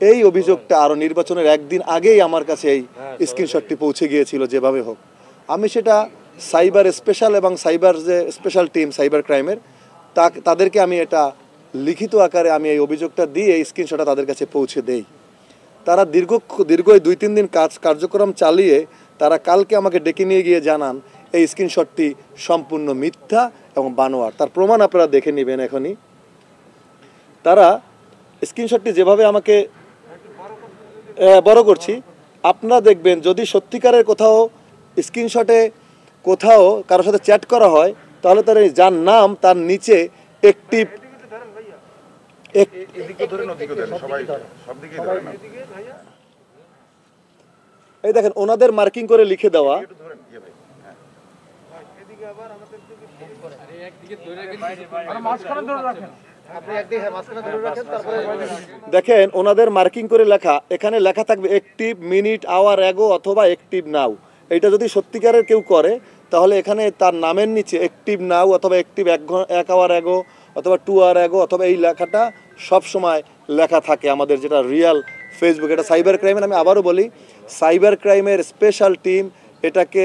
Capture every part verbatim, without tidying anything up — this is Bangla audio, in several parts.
এই অভিযোগটা আরও নির্বাচনের একদিন আগেই আমার কাছে এই স্ক্রিনশটটি পৌঁছে গিয়েছিল যেভাবে হোক। আমি সেটা সাইবার স্পেশাল এবং সাইবার যে স্পেশাল টিম সাইবার ক্রাইমের তা তাদেরকে আমি এটা লিখিত আকারে আমি এই অভিযোগটা দিয়ে এই স্ক্রিনশটটা তাদের কাছে পৌঁছে দেই। তারা দীর্ঘ দীর্ঘ দুই তিন দিন কাজ কার্যক্রম চালিয়ে তারা কালকে আমাকে ডেকে নিয়ে গিয়ে জানান এই স্ক্রিনশটটি সম্পূর্ণ মিথ্যা এবং বানোয়ার। তার প্রমাণ আপনারা দেখে নেবেন এখনই। তারা স্ক্রিনশটটি যেভাবে আমাকে বড় করছি আপনারা দেখবেন, যদি সত্যিকারের কোথাও স্ক্রিনশটে কোথাও কারোর সাথে চ্যাট করা হয় তাহলে তার যার নাম তার নিচে একটিভ এই দেখেন ওনাদের মার্কিং করে লিখে দেওয়া, দেখেন ওনাদের মার্কিং করে লেখা, এখানে লেখা থাকবে একটিভ মিনিট আওয়ার এগো অথবা একটিভ নাও। এটা যদি সত্যিকারের কেউ করে তাহলে এখানে তার নামের নিচে একটিভ নাও অথবা একটিভ এক এক আওয়ার এগো অথবা টু আওয়ার এগো অথবা এই লেখাটা সব সময় লেখা থাকে আমাদের যেটা রিয়াল ফেসবুক। এটা সাইবার ক্রাইমের, আমি আবারও বলি, সাইবার ক্রাইমের স্পেশাল টিম এটাকে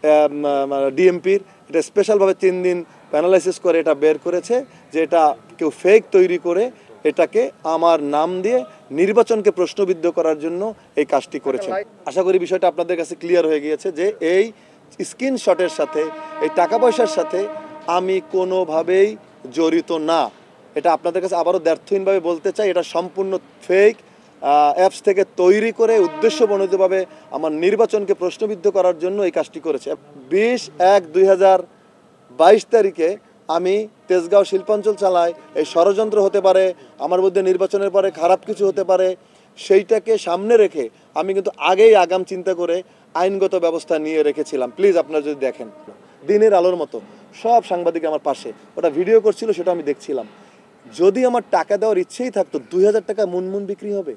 ডিএমপির এটা স্পেশালভাবে তিন দিন অ্যানালাইসিস করে এটা বের করেছে যে এটা কেউ ফেক তৈরি করে এটাকে আমার নাম দিয়ে নির্বাচনকে প্রশ্নবিদ্ধ করার জন্য এই কাজটি করেছে। আশা করি বিষয়টা আপনাদের কাছে ক্লিয়ার হয়ে গিয়েছে যে এই স্ক্রিনশটের সাথে এই টাকা পয়সার সাথে আমি কোনোভাবেই জড়িত না। এটা আপনাদের কাছে আবারও দ্ব্যর্থহীনভাবে বলতে চাই, এটা সম্পূর্ণ ফেক অ্যাপস থেকে তৈরি করে উদ্দেশ্যপ্রণোদিতভাবে আমার নির্বাচনকে প্রশ্নবিদ্ধ করার জন্য এই কাজটি করেছে। বিশ এক দুই হাজার বাইশ তারিখে আমি তেজগাঁও শিল্পাঞ্চল চালাই, এই ষড়যন্ত্র হতে পারে, আমার মধ্যে নির্বাচনের পরে খারাপ কিছু হতে পারে, সেইটাকে সামনে রেখে আমি কিন্তু আগেই আগাম চিন্তা করে আইনগত ব্যবস্থা নিয়ে রেখেছিলাম। প্লিজ আপনারা যদি দেখেন, দিনের আলোর মতো সব সাংবাদিক আমার পাশে, ওটা ভিডিও করছিল সেটা আমি দেখছিলাম। যদি আমার টাকা দেওয়ার ইচ্ছেই থাকতো দুই হাজার টাকা মুনমুন বিক্রি হবে,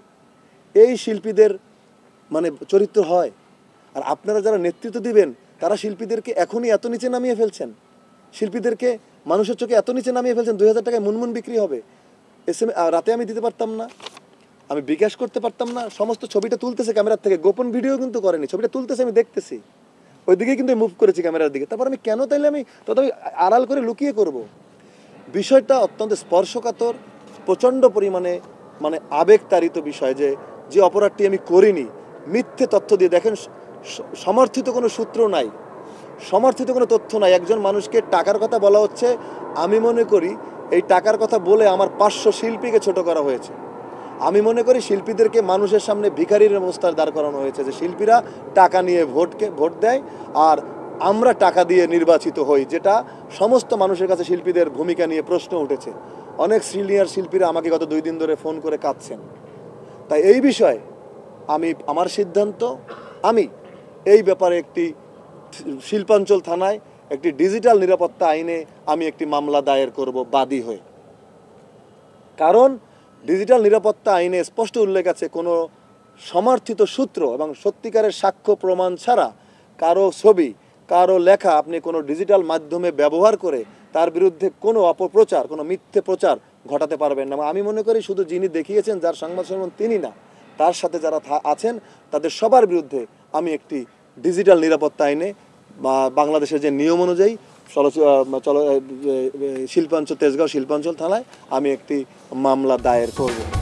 এই শিল্পীদের মানে চরিত্র হয়। আর আপনারা যারা নেতৃত্ব দিবেন তারা শিল্পীদেরকে এখনই এত নিচে নামিয়ে ফেলছেন, শিল্পীদেরকে মানুষের চোখে এত নিচে নামিয়ে ফেলছেন। দুই হাজার টাকায় মুনমুন বিক্রি হবে, এস এম রাতে আমি দিতে পারতাম না, আমি বিকাশ করতে পারতাম না। সমস্ত ছবিটা তুলতেছে ক্যামেরার থেকে, গোপন ভিডিও কিন্তু করেনি, ছবিটা তুলতেছে আমি দেখতেছি, ওই দিকেই কিন্তু মুভ করেছি ক্যামেরার দিকে। তারপর আমি কেন তাইলে আমি তথাপি আড়াল করে লুকিয়ে করব? বিষয়টা অত্যন্ত স্পর্শকাতর, প্রচণ্ড পরিমাণে মানে আবেগতাড়িত বিষয় যে যে অপরাধটি আমি করিনি মিথ্যে তথ্য দিয়ে। দেখেন সমর্থিত কোনো সূত্র নাই, সমর্থিত কোনো তথ্য নাই, একজন মানুষকে টাকার কথা বলা হচ্ছে। আমি মনে করি এই টাকার কথা বলে আমার পাঁচশো শিল্পীকে ছোট করা হয়েছে। আমি মনে করি শিল্পীদেরকে মানুষের সামনে ভিখারির অবস্থায় দাঁড় করানো হয়েছে, যে শিল্পীরা টাকা নিয়ে ভোটকে ভোট দেয় আর আমরা টাকা দিয়ে নির্বাচিত হই, যেটা সমস্ত মানুষের কাছে শিল্পীদের ভূমিকা নিয়ে প্রশ্ন উঠেছে। অনেক সিনিয়র শিল্পীরা আমাকে গত দুই দিন ধরে ফোন করে কাঁদছেন। তাই এই বিষয়ে আমি আমার সিদ্ধান্ত, আমি এই ব্যাপারে একটি শিল্পাঞ্চল থানায় একটি ডিজিটাল নিরাপত্তা আইনে আমি একটি মামলা দায়ের করব বাদী হয়ে। কারণ ডিজিটাল নিরাপত্তা আইনে স্পষ্ট উল্লেখ আছে, কোনো সমর্থিত সূত্র এবং সত্যিকারের সাক্ষ্য প্রমাণ ছাড়া কারো ছবি কারো লেখা আপনি কোনো ডিজিটাল মাধ্যমে ব্যবহার করে তার বিরুদ্ধে কোনো অপপ্রচার, কোনো মিথ্যে প্রচার ঘটাতে পারবেন না। আমি মনে করি শুধু যিনি দেখিয়েছেন, যার সংবাদ সম্মেলন তিনি না, তার সাথে যারা আছেন তাদের সবার বিরুদ্ধে আমি একটি ডিজিটাল নিরাপত্তা আইনে বা বাংলাদেশের যে নিয়ম অনুযায়ী চলো শিল্পাঞ্চল তেজগাঁও শিল্পাঞ্চল থানায় আমি একটি মামলা দায়ের করব।